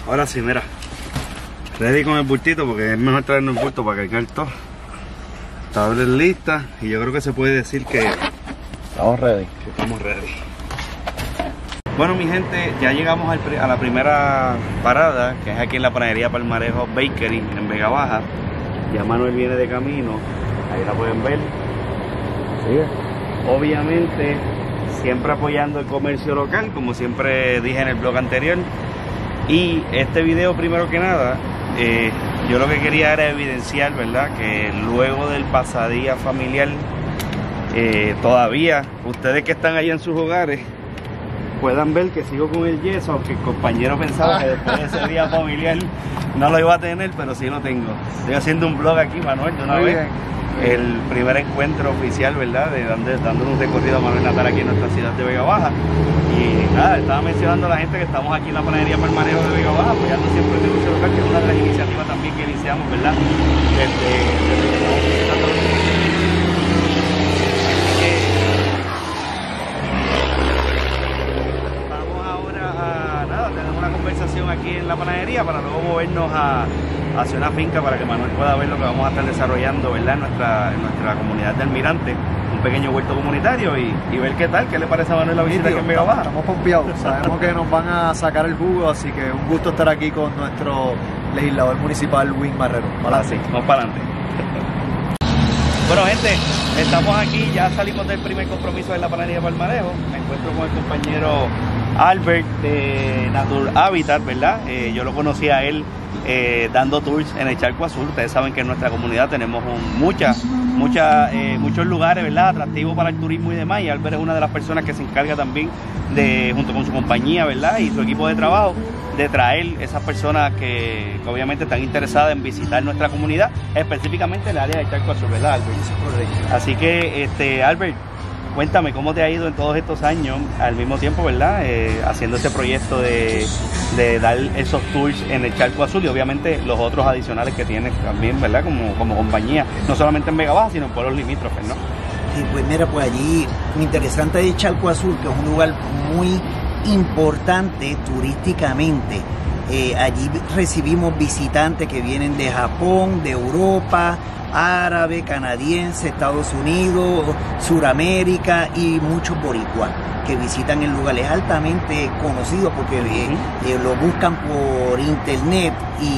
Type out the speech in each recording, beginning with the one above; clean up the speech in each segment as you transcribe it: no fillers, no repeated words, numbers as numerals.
Ahora sí, mira. Ready con el bultito porque es mejor traernos un bulto para cargar todo. Tablet lista y yo creo que se puede decir que estamos ready. Bueno, mi gente, ya llegamos a la primera parada, que es aquí en la panadería Palmarejo Bakery en Vega Baja. Ya Manuel viene de camino, ahí la pueden ver. ¿Sigue? Obviamente siempre apoyando el comercio local, como siempre dije en el blog anterior. Y este video, primero que nada, yo lo que quería era evidenciar, ¿verdad?, que luego del pasadía familiar, todavía ustedes que están allá en sus hogares puedan ver que sigo con el yeso, aunque el compañero pensaba que después de ese día familiar no lo iba a tener, pero sí lo tengo. Estoy haciendo un blog aquí, Manuel, de una vez. El primer encuentro oficial, ¿verdad?, de dándole un recorrido a Manuel Natal aquí en nuestra ciudad de Vega Baja. Y nada, estaba mencionando a la gente que estamos aquí en la panadería Palmarejo de Vega Baja, apoyando siempre el negocio local, que es una de las iniciativas también que iniciamos, ¿verdad?, vamos ahora a nada, tener una conversación aquí en la panadería para luego movernos hacia una finca para que Manuel pueda ver lo que vamos a estar desarrollando, ¿verdad?, en nuestra comunidad de Almirante, un pequeño huerto comunitario y ver qué tal, qué le parece a Manuel la visita aquí en Vega Baja. Estamos pompeados, sabemos que nos van a sacar el jugo, así que un gusto estar aquí con nuestro legislador municipal, Win Marrero. Sí, vamos para adelante. Bueno, gente, estamos aquí, ya salimos del primer compromiso de la panadería Palmarejo. Me encuentro con el compañero Albert de Natur Habitat, ¿verdad? Yo lo conocí a él dando tours en el Charco Azul. Ustedes saben que en nuestra comunidad tenemos muchos lugares, ¿verdad?, atractivos para el turismo y demás, y Albert es una de las personas que se encarga también junto con su compañía, ¿verdad?, y su equipo de trabajo, de traer esas personas que obviamente están interesadas en visitar nuestra comunidad, específicamente en el área del Charco Azul, ¿verdad, Albert? Sí, correcto. Así que, Albert, cuéntame cómo te ha ido en todos estos años, al mismo tiempo, ¿verdad?, haciendo este proyecto de dar esos tours en el Charco Azul y obviamente los otros adicionales que tienes también, ¿verdad?, como compañía, no solamente en Vega Baja, sino en pueblos limítrofes, ¿no? Sí, pues mira, pues allí, lo interesante de Charco Azul, que es un lugar muy importante turísticamente. Allí recibimos visitantes que vienen de Japón, de Europa, árabe, canadiense, Estados Unidos, Suramérica y muchos boricuas que visitan el lugar. Es altamente conocido porque lo buscan por internet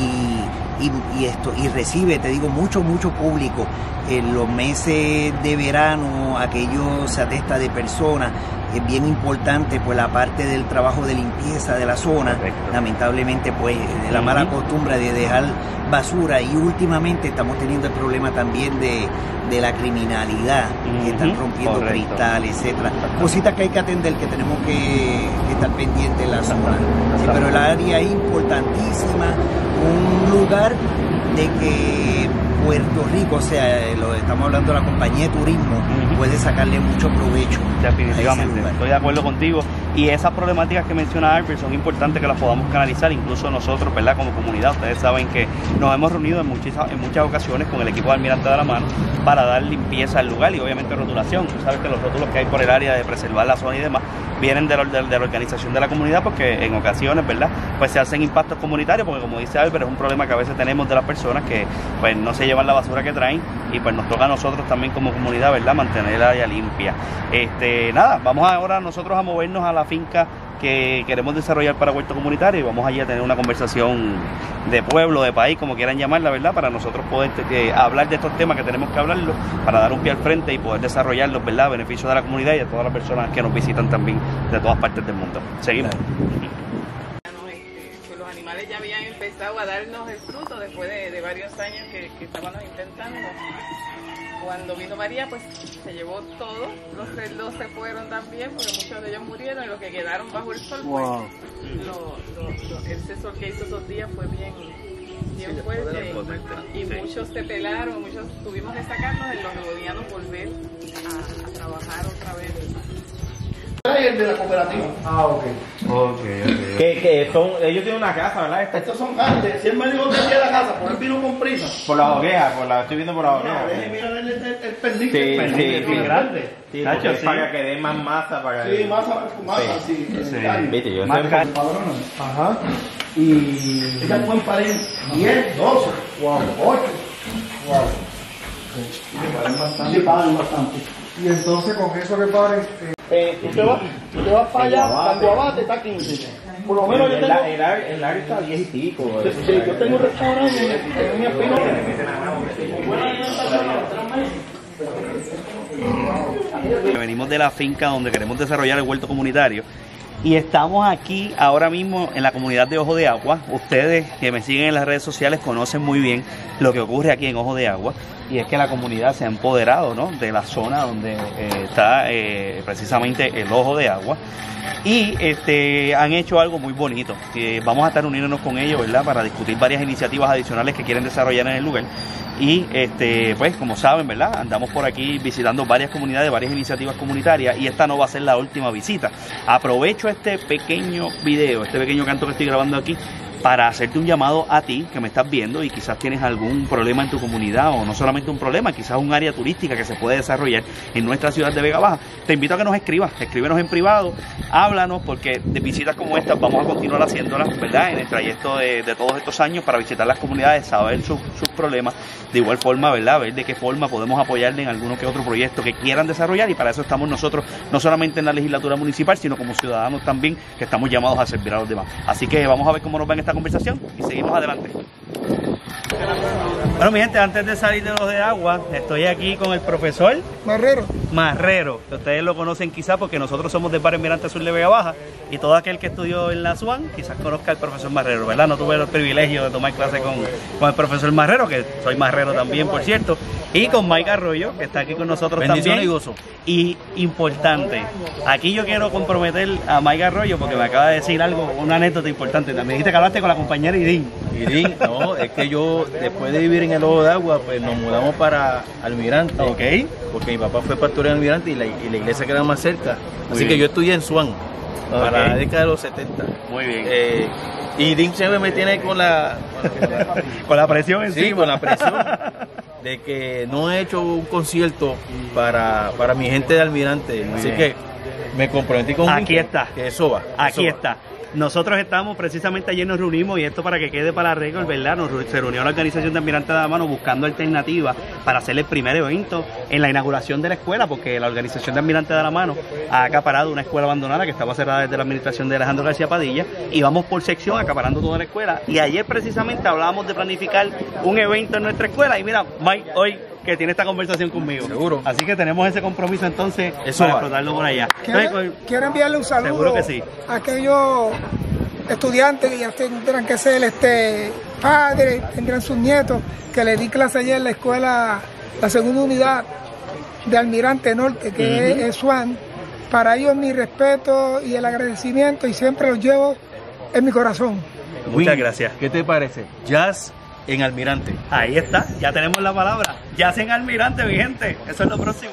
y recibe, te digo, mucho público. En los meses de verano aquello se atesta de personas. Es bien importante pues la parte del trabajo de limpieza de la zona. Correcto. Lamentablemente pues de la mala costumbre de dejar basura, y últimamente estamos teniendo el problema también de la criminalidad, que están rompiendo cristales, etcétera. Cositas que hay que atender, que tenemos que estar pendientes en la zona. Sí, pero el área es importantísima, un lugar de que Puerto Rico, o sea, estamos hablando de la compañía de turismo, puede sacarle mucho provecho. Definitivamente, estoy de acuerdo contigo. Y esas problemáticas que menciona Albert son importantes que las podamos canalizar, incluso nosotros, ¿verdad?, como comunidad. Ustedes saben que nos hemos reunido en muchas ocasiones con el equipo de Almirante de la Mano para dar limpieza al lugar y obviamente rotulación. Tú sabes que los rótulos que hay por el área de preservar la zona y demás vienen de la organización de la comunidad, porque en ocasiones, ¿verdad?, pues se hacen impactos comunitarios, porque como dice Albert, es un problema que a veces tenemos de las personas que pues no se llevan la basura que traen, y pues nos toca a nosotros también como comunidad, ¿verdad?, mantener el área limpia. Nada, vamos ahora nosotros a movernos a la finca que queremos desarrollar para huerto comunitario, y vamos allí a tener una conversación de pueblo, de país, como quieran llamarla, ¿verdad?, para nosotros poder hablar de estos temas que tenemos que hablarlos, para dar un pie al frente y poder desarrollarlos, ¿verdad?, a beneficio de la comunidad y de todas las personas que nos visitan también de todas partes del mundo. Seguimos. Pues los animales ya habían empezado a darnos el fruto después de varios años que estábamos intentando. Cuando vino María, pues se llevó todo, los cerdos se fueron también, porque muchos de ellos murieron, y los que quedaron bajo el sol, wow, pues ese sol que hizo esos días fue bien fuerte, y muchos se pelaron, muchos tuvimos que sacarnos en los que podíamos volver a trabajar otra vez. y el de la cooperativa. Ah, ok. Que son, ellos tienen una casa, ¿verdad? Estos son grandes. Si él me dijo que hacía la casa, por él vino con prisa. Por la hoguera, estoy viendo por la hoguera. Mira el pendiente. Sí, el pendiente, sí, es grande. Sí, Nacho, sí. Para que dé más masa. Para Sí, masa, sí. Viste, yo Más sé. Ajá. Y ellas pueden parir 10, 12, wow, 8. Wow. Sí, pagan bastante. Y entonces con eso que paren, Tú te vas para allá, San Guabate está 15. Por lo menos yo tengo... El área está 10 y pico. Sí, yo tengo un restaurante en mi espino. Venimos de la finca donde queremos desarrollar el huerto comunitario y estamos aquí ahora mismo en la comunidad de Ojo de Agua. Ustedes que me siguen en las redes sociales conocen muy bien lo que ocurre aquí en Ojo de Agua, y es que la comunidad se ha empoderado, ¿no?, de la zona donde está precisamente el Ojo de Agua, y han hecho algo muy bonito. Vamos a estar uniéndonos con ellos, ¿verdad?, para discutir varias iniciativas adicionales que quieren desarrollar en el lugar. Y pues como saben, ¿verdad?, andamos por aquí visitando varias comunidades, varias iniciativas comunitarias, y esta no va a ser la última visita. Aprovecho este pequeño video, este pequeño canto que estoy grabando aquí, para hacerte un llamado a ti que me estás viendo y quizás tienes algún problema en tu comunidad, o no solamente un problema, quizás un área turística que se puede desarrollar en nuestra ciudad de Vega Baja. Te invito a que nos escribas, escríbenos en privado, háblanos, porque de visitas como estas vamos a continuar haciéndolas, ¿verdad?, en el trayecto de todos estos años, para visitar las comunidades, saber sus problemas, de igual forma, ¿verdad?, ver de qué forma podemos apoyarle en alguno que otro proyecto que quieran desarrollar, y para eso estamos nosotros, no solamente en la legislatura municipal, sino como ciudadanos también, que estamos llamados a servir a los demás. Así que vamos a ver cómo nos va en esta conversación y seguimos adelante. Bueno, mi gente, antes de salir de Los de Agua, estoy aquí con el profesor Marrero, que ustedes lo conocen quizás porque nosotros somos del Barrio Almirante Sur de Vega Baja, y todo aquel que estudió en la SUAN quizás conozca al profesor Marrero, ¿verdad? No tuve el privilegio de tomar clase con el profesor Marrero, que soy marrero también, por cierto, y con Mike Arroyo, que está aquí con nosotros también. Y gozo. Y importante, aquí yo quiero comprometer a Mike Arroyo porque me acaba de decir algo, una anécdota importante. También dijiste que hablaste con la compañera Idín. No, es que yo después de vivir en el Ojo de Agua, pues nos mudamos para Almirante. Ok. Porque mi papá fue pastor en Almirante y la iglesia quedaba más cerca. Así bien. que yo estudié en Swan para la década de los 70. Muy bien. Y Idín siempre me tiene con la presión en sí, con la presión de que no he hecho un concierto para mi gente de Almirante. Así que me comprometí con aquí está. Que eso va. Aquí está. Nosotros estamos, precisamente ayer nos reunimos, y esto para que quede para récord, ¿verdad? Se reunió la organización de Almirante de la Mano buscando alternativas para hacer el primer evento en la inauguración de la escuela, porque la organización de Almirante de la Mano ha acaparado una escuela abandonada que estaba cerrada desde la administración de Alejandro García Padilla, y vamos por sección acaparando toda la escuela. Y ayer precisamente hablábamos de planificar un evento en nuestra escuela, y mira, Mike hoy que tiene esta conversación conmigo. Seguro. Así que tenemos ese compromiso entonces eso para va. explotarlo por allá. Quiero enviarle un saludo. Seguro que sí. A aquellos estudiantes que ya tendrán que ser padres, tendrán sus nietos, que le di clase ayer en la escuela, la segunda unidad de Almirante Norte, que es SUAN. Para ellos mi respeto y el agradecimiento, y siempre los llevo en mi corazón. Muchas gracias. ¿Qué te parece? Jazz en Almirante. Ahí está, ya tenemos la palabra. Jazz en Almirante, mi gente. Eso es lo próximo.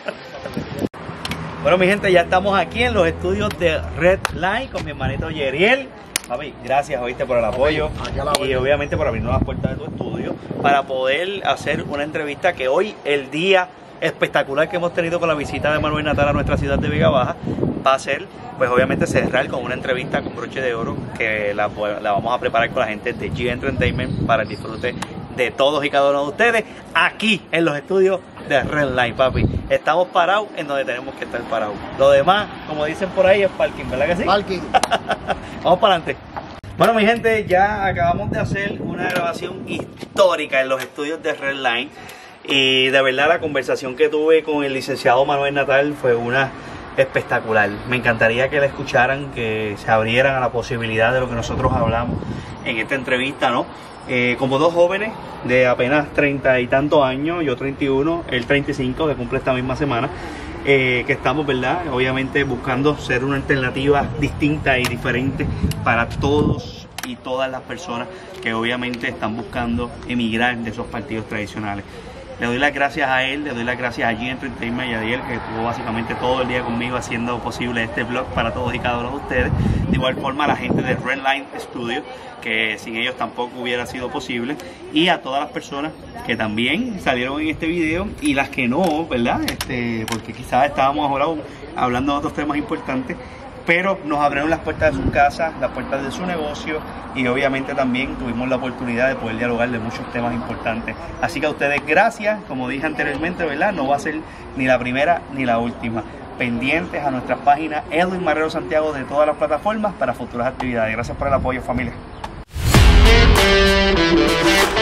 Bueno, mi gente, ya estamos aquí en los estudios de Red Line con mi hermanito Yeriel. Papi, gracias, oíste, por el apoyo y obviamente por abrirnos las puertas de tu estudio para poder hacer una entrevista que hoy, el día espectacular que hemos tenido con la visita de Manuel Natal a nuestra ciudad de Vega Baja, va a ser, pues obviamente, cerrar con una entrevista con broche de oro que la vamos a preparar con la gente de G Entertainment para el disfrute de todos y cada uno de ustedes aquí en los estudios de Red Line, papi. Estamos parados en donde tenemos que estar parados. Lo demás, como dicen por ahí, es parking, ¿verdad que sí? Parking. Vamos para adelante. Bueno, mi gente, ya acabamos de hacer una grabación histórica en los estudios de Red Line. Y de verdad la conversación que tuve con el licenciado Manuel Natal fue una espectacular. Me encantaría que la escucharan, que se abrieran a la posibilidad de lo que nosotros hablamos en esta entrevista, ¿no? Como dos jóvenes de apenas 30 y tantos años, yo 31, él 35, que cumple esta misma semana, que estamos, ¿verdad?, obviamente buscando ser una alternativa distinta y diferente para todos y todas las personas que obviamente están buscando emigrar de esos partidos tradicionales. Le doy las gracias a él, le doy las gracias a G Entertainment y a Diel, que estuvo básicamente todo el día conmigo haciendo posible este vlog para todos y cada uno de ustedes. De igual forma a la gente de Redline Studio, que sin ellos tampoco hubiera sido posible, y a todas las personas que también salieron en este video y las que no, ¿verdad? Porque quizás estábamos ahora hablando de otros temas importantes, pero nos abrieron las puertas de sus casas, las puertas de su negocio, y obviamente también tuvimos la oportunidad de poder dialogar de muchos temas importantes. Así que a ustedes gracias, como dije anteriormente, ¿verdad? No va a ser ni la primera ni la última. Pendientes a nuestras páginas Edwin Marrero Santiago de todas las plataformas para futuras actividades. Gracias por el apoyo, familia.